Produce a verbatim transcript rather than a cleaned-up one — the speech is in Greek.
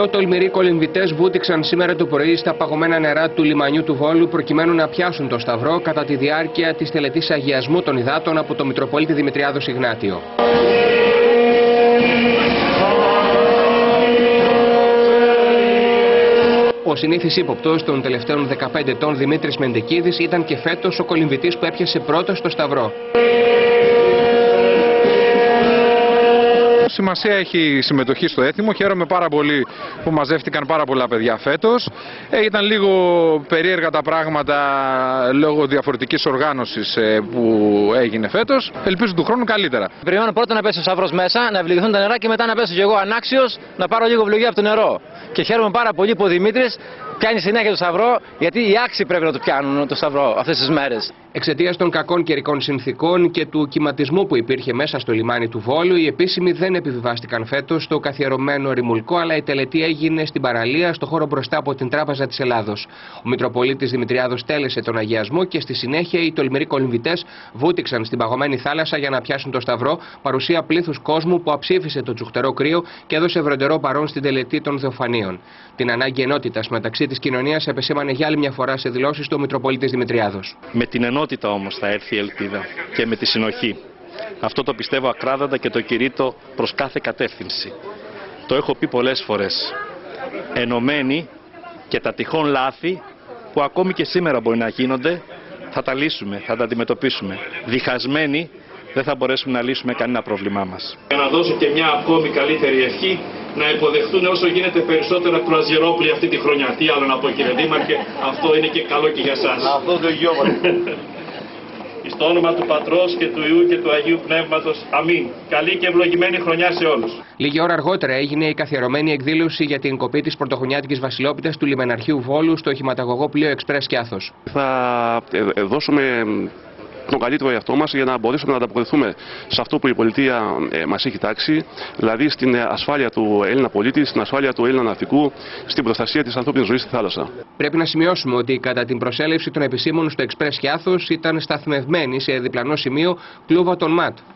Οκτώ τολμηροί κολυμβητές βούτυξαν σήμερα το πρωί στα παγωμένα νερά του λιμανιού του Βόλου προκειμένου να πιάσουν το Σταυρό κατά τη διάρκεια της τελετής αγιασμού των υδάτων από το Μητροπολίτη Δημητριάδο Ιγνάτιο. Ο συνήθις ύποπτος των τελευταίων δεκαπέντε ετών Δημήτρης Μεντεκίδης ήταν και φέτος ο κολυμβητής που έπιασε πρώτος στο Σταυρό. Σημασία έχει η συμμετοχή στο έθιμο. Χαίρομαι πάρα πολύ που μαζεύτηκαν πάρα πολλά παιδιά φέτος. Ε, ήταν λίγο περίεργα τα πράγματα λόγω διαφορετικής οργάνωσης ε, που έγινε φέτος. Ελπίζω του χρόνου καλύτερα. Περιμένω πρώτα να πέσει ο Σταυρός μέσα, να ευλογηθούν τα νερά και μετά να πέσω κι εγώ ανάξιος να πάρω λίγο ευλογία από το νερό. Και χαίρομαι πάρα πολύ που ο Δημήτρης πιάνει συνέχεια το Σταυρό, γιατί οι άξιοι πρέπει να το πιάνουν το Σταυρό αυτές τις μέρες. Εξαιτίας των κακών καιρικών συνθήκων και του κυματισμού που υπήρχε μέσα στο λιμάνι του Βόλου, οι επίσημοι δεν επιβιβάστηκαν φέτος στο καθιερωμένο Ρημουλκό, αλλά η τελετή έγινε στην παραλία, στο χώρο μπροστά από την Τράπεζα της Ελλάδος. Ο Μητροπολίτης Δημητριάδος τέλεσε τον αγιασμό και στη συνέχεια οι τολμηροί κολυμβητές βούτυξαν στην παγωμένη θάλασσα για να πιάσουν το Σταυρό, παρουσία πλήθους κόσμου που αψήφισε το τσουχτερό κρύο και έδωσε βροντερό παρόν στην τελετή των Θεοφανίων. Την ανάγκη ενότητας μεταξύ της κοινωνίας επεσήμανε για άλλη μια φορά σε δηλώσεις του Μητροπολίτης Δημητριάδος. Με την ενότητα όμως θα έρθει η ελπίδα και με τη συνοχή. Αυτό το πιστεύω ακράδαντα και το κηρύττω προς κάθε κατεύθυνση. Το έχω πει πολλές φορές. Ενωμένοι και τα τυχόν λάθη που ακόμη και σήμερα μπορεί να γίνονται θα τα λύσουμε, θα τα αντιμετωπίσουμε. Διχασμένοι δεν θα μπορέσουμε να λύσουμε κανένα πρόβλημά μας. Για να δώσω και μια ακόμη καλύτερη ευχή, να υποδεχτούν όσο γίνεται περισσότερα κρουαζιερόπλοια αυτή τη χρονιά. Τι άλλο να πω, κύριε Δήμαρχε, αυτό είναι και καλό και για σας. Αυτό το γιο μας. Στο όνομα του Πατρός και του Υιού και του Αγίου Πνεύματος. Αμήν. Καλή και ευλογημένη χρονιά σε όλους. Λίγη ώρα αργότερα έγινε η καθιερωμένη εκδήλωση για την κοπή της πρωτοχρονιάτικης βασιλόπιτας του λιμεναρχείου Βόλου στο οχηματαγωγό πλοίο Εξπρές Κιάθος. Θα δώσουμε τον καλύτερο εαυτό μας για να μπορέσουμε να ανταποκριθούμε σε αυτό που η πολιτεία ε, μας έχει τάξει, δηλαδή στην ασφάλεια του Έλληνα πολίτη, στην ασφάλεια του Έλληνα ναυτικού, στην προστασία της ανθρώπινης ζωής στη θάλασσα. Πρέπει να σημειώσουμε ότι κατά την προσέλευση των επισήμων στο Εξπρές Κιάθος ήταν σταθμευμένοι σε διπλανό σημείο κλούβα των ΜΑΤ.